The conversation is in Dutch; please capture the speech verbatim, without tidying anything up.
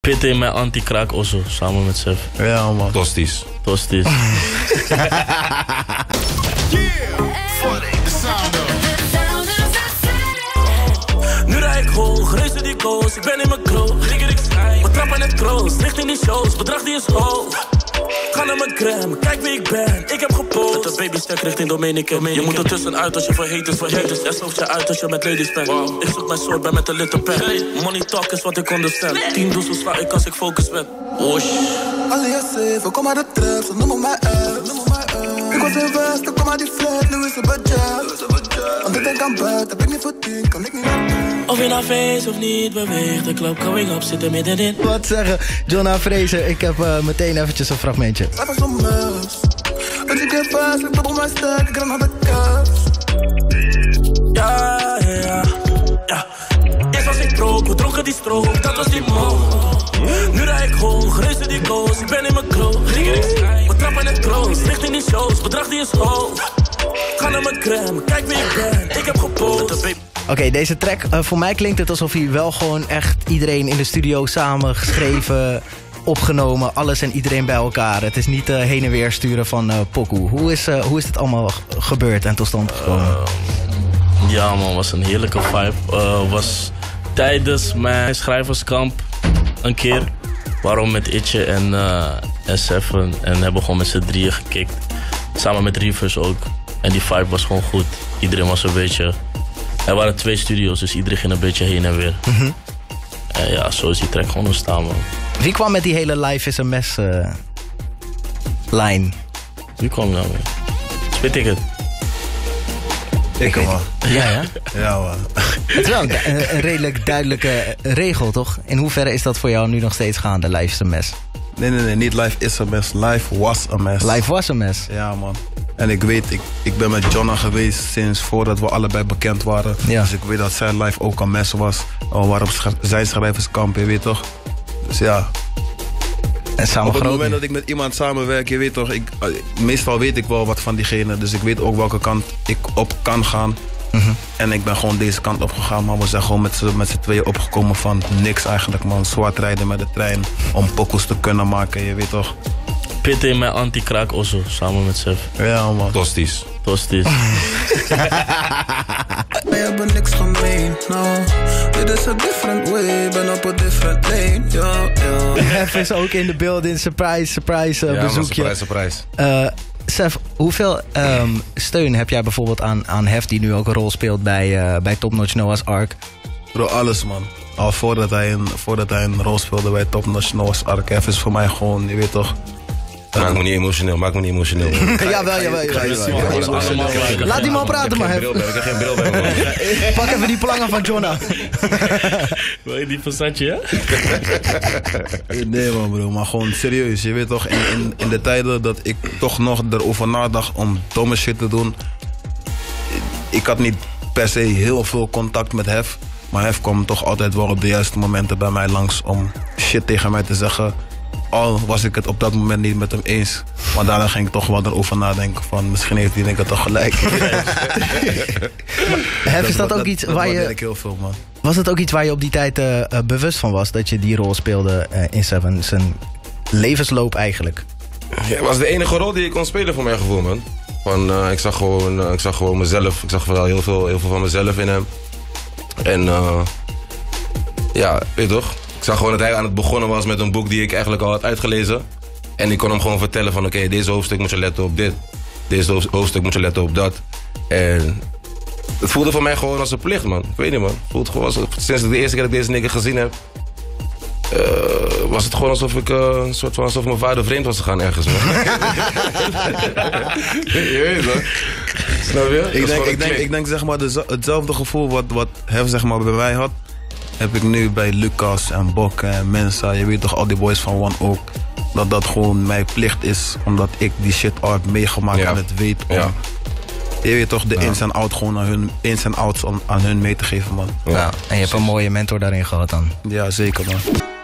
Pit in mijn anti-kraak osso, samen met Sef. Ja, man. Tosties. Tosties. Nu rijd ik hoog, reuze die koos, ik ben in mijn kroog. Rigger ik schijn, we trappen het kroos, licht in die shows, bedrag die is hoog. Ga naar mijn crème, kijk wie ik ben, ik heb gepost. Zet de baby stek richting Dominique. Je moet er tussenuit als je verheet is, verheet is. Er sloopt je uit als je met ladies bent. Wow. Ik zoek mijn soort, ben met de little pen. Money talk is wat ik understand. Tien doezel sla ik als ik focus ben. Osh. Alias zeven, kom maar de trap, ze noemen mij apps. Ik was in Westen, kom maar die flat, nu is het budget. Want ik denk aan buiten, heb ik niet voor tien, kan ik niet naar buiten. Of je naar feest of niet beweegt, de club going up, zit er middenin. Wat zeggen, Jonna Fraser, ik heb uh, meteen eventjes een fragmentje. Blijf als een mus. Want ik heb vast, ik op mijn stek, ik ren naar de kast. Ja, ja, ja, ja. Eerst was ik broke, we dronken die strook, dat was die mo. Nu rijd ik hoog, reuze die koos, ik ben in mijn kroog. Rigger ik schijn, we trappen het kroos, licht in die shows, bedrag die is hoog. Ga naar mijn crème, kijk wie ik ben, ik heb gepost. Oké, okay, deze track, uh, voor mij klinkt het alsof hij wel gewoon echt iedereen in de studio samen geschreven, opgenomen, alles en iedereen bij elkaar. Het is niet uh, heen en weer sturen van uh, pokoe. Hoe is, uh, hoe is dit allemaal gebeurd en tot stand gekomen? Uh, ja man, was een heerlijke vibe. Uh, was tijdens mijn schrijverskamp een keer. Waarom met Itje en, uh, en Seven. En hebben gewoon met z'n drieën gekikt. Samen met Reavers ook. En die vibe was gewoon goed. Iedereen was een beetje... Er waren twee studio's, dus iedereen ging een beetje heen en weer. Mm-hmm. En ja, zo is die track gewoon ontstaan, man. Wie kwam met die hele Life is a Mess uh, line? Wie kwam nou mee? Spit ik het? Ik man. Ja, ja? Ja, man. Het is wel een, een redelijk duidelijke regel, toch? In hoeverre is dat voor jou nu nog steeds gaande, Life is a Mess? Nee, nee, nee, niet Life is a Mess. Life was a mess. Life was a mess? Ja, man. En ik weet, ik, ik ben met Jonna geweest sinds voordat we allebei bekend waren. Ja. Dus ik weet dat zijn life ook een mess was. We waren op sch- zijn schrijverskamp, je weet toch? Dus ja. En samen op het groot moment nu. dat ik met iemand samenwerk, je weet toch, ik, meestal weet ik wel wat van diegene. Dus ik weet ook welke kant ik op kan gaan. Mm-hmm. En ik ben gewoon deze kant op gegaan, maar we zijn gewoon met z'n, met z'n tweeën opgekomen van niks eigenlijk, man. Zwart rijden met de trein om pokkels te kunnen maken, je weet toch. Pit in mijn anti-kraak osso, samen met Sef. Ja, man. Tosties. Tosties. Wij hebben niks gemeen, no. Dit is a different way, ben op a different lane, yo, yo. Hef is ook in de building, surprise, surprise uh, ja, bezoekje. Man, surprise, surprise. Uh, Sef, hoeveel um, steun heb jij bijvoorbeeld aan, aan Hef, die nu ook een rol speelt bij, uh, bij Top Notch Noah's Ark? Bro, alles, man. Al voordat hij een, voordat hij een rol speelde bij Top Notch Noah's Ark. Hef is voor mij gewoon, je weet toch... Maak me niet emotioneel, maak me niet emotioneel. Jawel, jawel, jawel. Laat die man praten, man. Ik heb geen bril bij me. Pak even die plangen van Jonna. Wil je die passantje, hè? Nee, man, bro. Maar gewoon serieus. Je weet toch, in, in, in de tijden dat ik toch nog erover nadacht om domme shit te doen. Ik had niet per se heel veel contact met Hef. Maar Hef kwam toch altijd wel op de juiste momenten bij mij langs om shit tegen mij te zeggen. Al was ik het op dat moment niet met hem eens. Maar daarna ging ik toch wel erover nadenken van misschien heeft hij denk ik toch gelijk. Hef, is dat ook iets dat, waar dat je... ik heel veel, man. Was het ook iets waar je op die tijd uh, bewust van was? Dat je die rol speelde uh, in Seven? Zijn levensloop eigenlijk. Ja, het was de enige rol die ik kon spelen voor mijn gevoel, man. Van, uh, ik, zag gewoon, uh, ik zag gewoon mezelf. Ik zag wel heel veel, heel veel van mezelf in hem. En uh, ja, weet je toch? Ik zag gewoon dat hij aan het begonnen was met een boek die ik eigenlijk al had uitgelezen. En ik kon hem gewoon vertellen van oké, okay, deze hoofdstuk moet je letten op dit. Deze hoofdstuk moet je letten op dat. En het voelde voor mij gewoon als een plicht, man. Ik weet niet, man. Het voelde gewoon als, sinds de eerste keer dat ik deze nigger gezien heb... Uh, was het gewoon alsof ik uh, een soort van alsof mijn vader vreemd was gegaan ergens, man. Je weet het, snap je? Ik denk, ik, denk, ik denk zeg maar de, hetzelfde gevoel wat, wat Hef zeg maar bij mij had, heb ik nu bij Lucas en Bok en Mensa. Je weet toch, al die boys van One ook. Dat dat gewoon mijn plicht is, omdat ik die shit al heb meegemaakt ja. en het weet om. Ja. Je weet toch, de ja. ins en outs gewoon aan hun, ins en outs aan, aan hun mee te geven, man. Ja. Ja. En je hebt een mooie mentor daarin gehad dan. Ja, zeker, man.